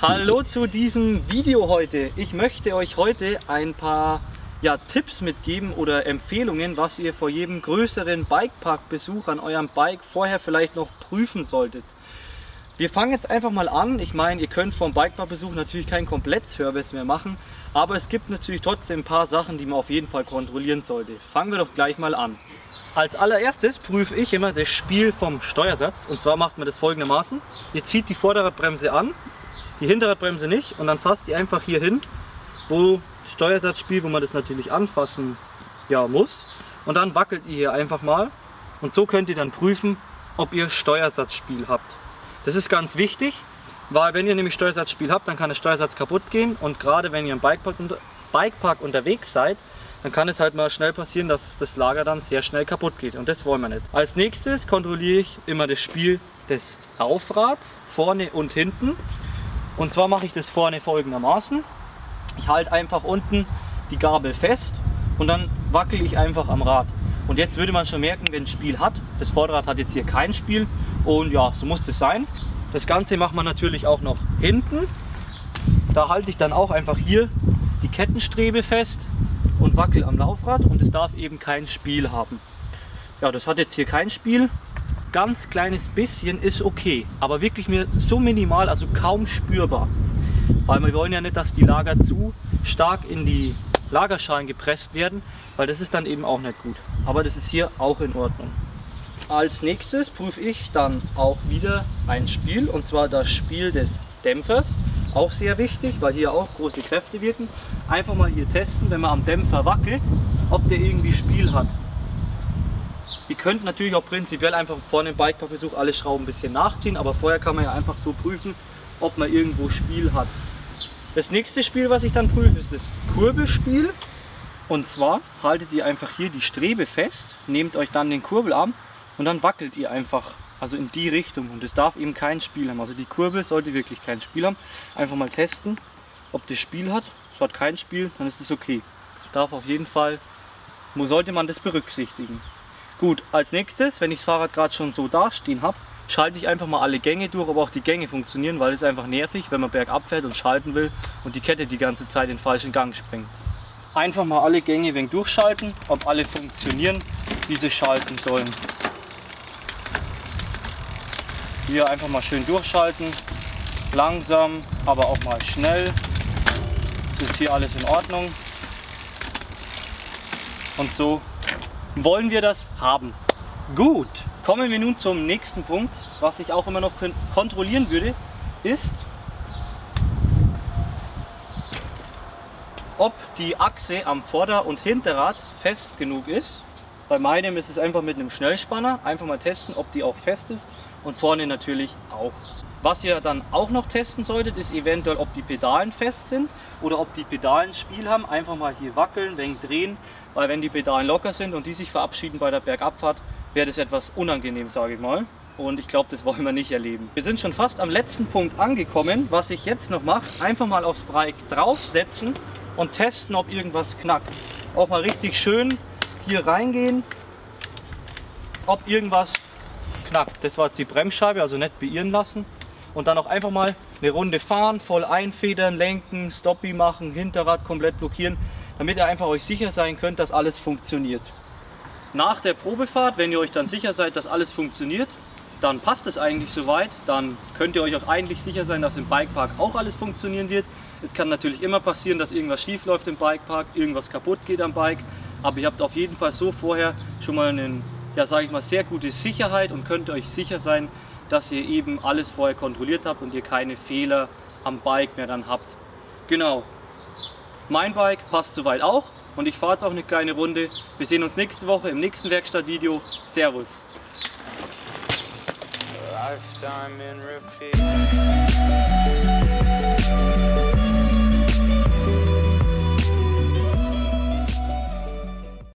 Hallo zu diesem Video heute. Ich möchte euch heute ein paar Tipps mitgeben oder Empfehlungen, was ihr vor jedem größeren Bikepark-Besuch an eurem Bike vorher vielleicht noch prüfen solltet. Wir fangen jetzt einfach mal an. Ich meine, ihr könnt vom Bikepark-Besuch natürlich keinen Komplettservice mehr machen, aber es gibt natürlich trotzdem ein paar Sachen, die man auf jeden Fall kontrollieren sollte. Fangen wir doch gleich mal an. Als allererstes prüfe ich immer das Spiel vom Steuersatz, und zwar macht man das folgendermaßen. Ihr zieht die Vorderradbremse an, die Hinterradbremse nicht, und dann fasst ihr einfach hier hin, wo das Steuersatzspiel, wo man das natürlich anfassen muss, und dann wackelt ihr hier einfach mal, und so könnt ihr dann prüfen, ob ihr Steuersatzspiel habt. Das ist ganz wichtig, weil wenn ihr nämlich Steuersatzspiel habt, dann kann der Steuersatz kaputt gehen, und gerade wenn ihr im Bikepark unterwegs seid, dann kann es halt mal schnell passieren, dass das Lager dann sehr schnell kaputt geht, und das wollen wir nicht. Als nächstes kontrolliere ich immer das Spiel des Laufrads, vorne und hinten, und zwar mache ich das vorne folgendermaßen. Ich halte einfach unten die Gabel fest und dann wackel ich einfach am Rad. Und jetzt würde man schon merken, wenn es Spiel hat. Das Vorderrad hat jetzt hier kein Spiel, und ja, so muss das sein. Das Ganze macht man natürlich auch noch hinten. Da halte ich dann auch einfach hier die Kettenstrebe fest und wackel am Laufrad, und es darf eben kein Spiel haben. Ja, das hat jetzt hier kein Spiel. Ganz kleines bisschen ist okay, aber wirklich mir so minimal, also kaum spürbar. Weil wir wollen ja nicht, dass die Lager zu stark in die Lagerschalen gepresst werden, weil das ist dann eben auch nicht gut. Aber das ist hier auch in Ordnung. Als nächstes prüfe ich dann auch wieder ein Spiel, und zwar das Spiel des Dämpfers. Auch sehr wichtig, weil hier auch große Kräfte wirken. Einfach mal hier testen, wenn man am Dämpfer wackelt, ob der irgendwie Spiel hat. Ihr könnt natürlich auch prinzipiell einfach vor einem Bikepark-Besuch alle Schrauben ein bisschen nachziehen, aber vorher kann man ja einfach so prüfen, ob man irgendwo Spiel hat. Das nächste Spiel, was ich dann prüfe, ist das Kurbelspiel. Und zwar haltet ihr einfach hier die Strebe fest, nehmt euch dann den Kurbelarm und dann wackelt ihr einfach, also in die Richtung, und es darf eben kein Spiel haben. Also die Kurbel sollte wirklich kein Spiel haben. Einfach mal testen, ob das Spiel hat. Es hat kein Spiel, dann ist es okay. Es darf auf jeden Fall, sollte man das berücksichtigen. Gut, als nächstes, wenn ich das Fahrrad gerade schon so dastehen habe, schalte ich einfach mal alle Gänge durch, ob auch die Gänge funktionieren, weil es einfach nervig, wenn man bergab fährt und schalten will und die Kette die ganze Zeit in den falschen Gang springt. Einfach mal alle Gänge ein wenig durchschalten, ob alle funktionieren, wie sie schalten sollen. Hier einfach mal schön durchschalten, langsam, aber auch mal schnell. Das ist hier alles in Ordnung. Und so wollen wir das haben. Gut, kommen wir nun zum nächsten Punkt. Was ich auch immer noch kontrollieren würde, ist, ob die Achse am Vorder- und Hinterrad fest genug ist. Bei meinem ist es einfach mit einem Schnellspanner. Einfach mal testen, ob die auch fest ist, und vorne natürlich auch. Was ihr dann auch noch testen solltet, ist eventuell, ob die Pedalen fest sind oder ob die Pedalen Spiel haben. Einfach mal hier wackeln, wenig drehen, weil wenn die Pedalen locker sind und die sich verabschieden bei der Bergabfahrt, wäre das etwas unangenehm, sage ich mal. Und ich glaube, das wollen wir nicht erleben. Wir sind schon fast am letzten Punkt angekommen. Was ich jetzt noch mache, einfach mal aufs Bike draufsetzen und testen, ob irgendwas knackt. Auch mal richtig schön hier reingehen, ob irgendwas knackt. Das war jetzt die Bremsscheibe, also nicht beirren lassen. Und dann auch einfach mal eine Runde fahren, voll einfedern, lenken, Stoppie machen, Hinterrad komplett blockieren, damit ihr einfach euch sicher sein könnt, dass alles funktioniert. Nach der Probefahrt, wenn ihr euch dann sicher seid, dass alles funktioniert, dann passt es eigentlich soweit. Dann könnt ihr euch auch eigentlich sicher sein, dass im Bikepark auch alles funktionieren wird. Es kann natürlich immer passieren, dass irgendwas schief läuft im Bikepark, irgendwas kaputt geht am Bike. Aber ihr habt auf jeden Fall so vorher schon mal eine, sage ich mal, sehr gute Sicherheit und könnt euch sicher sein, dass ihr eben alles vorher kontrolliert habt und ihr keine Fehler am Bike mehr dann habt. Genau. Mein Bike passt soweit auch, und ich fahre jetzt auch eine kleine Runde. Wir sehen uns nächste Woche im nächsten Werkstattvideo. Servus! Lifetime in repeat.